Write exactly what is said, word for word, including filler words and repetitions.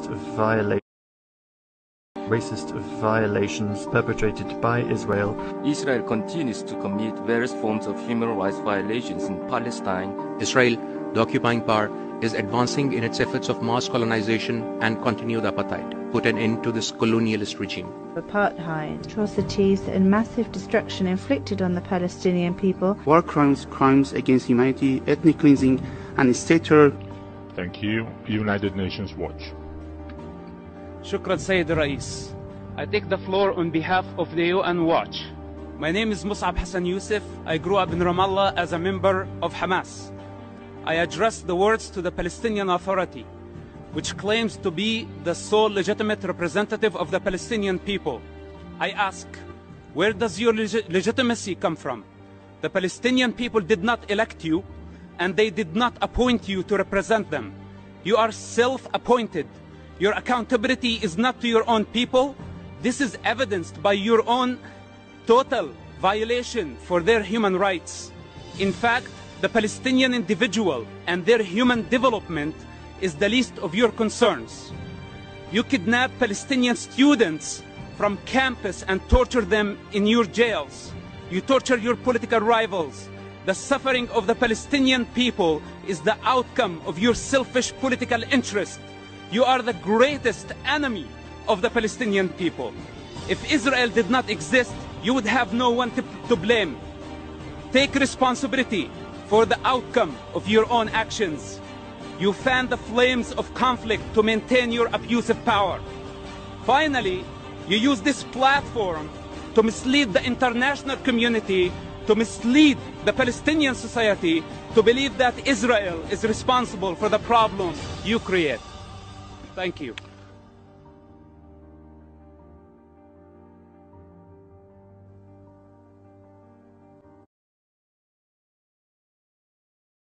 racist violations. Racist violations perpetrated by Israel. Israel continues to commit various forms of human rights violations in Palestine. Israel, the occupying power, is advancing in its efforts of mass colonization and continued apartheid. Put an end to this colonialist regime. Apartheid, atrocities and massive destruction inflicted on the Palestinian people. War crimes, crimes against humanity, ethnic cleansing and state terror. Thank you. United Nations Watch. Shukran Sayyid Rais. I take the floor on behalf of the U N Watch. My name is Mus'ab Hassan Youssef. I grew up in Ramallah as a member of Hamas. I address the words to the Palestinian Authority, which claims to be the sole legitimate representative of the Palestinian people. I ask, where does your leg- legitimacy come from? The Palestinian people did not elect you, and they did not appoint you to represent them. You are self-appointed. Your accountability is not to your own people. This is evidenced by your own total violation for their human rights. In fact, the Palestinian individual and their human development is the least of your concerns. You kidnap Palestinian students from campus and torture them in your jails. You torture your political rivals. The suffering of the Palestinian people is the outcome of your selfish political interest. You are the greatest enemy of the Palestinian people. If Israel did not exist, you would have no one to, to blame. Take responsibility for the outcome of your own actions. You fan the flames of conflict to maintain your abusive power. Finally, you use this platform to mislead the international community, to mislead the Palestinian society, to believe that Israel is responsible for the problems you create. Thank you.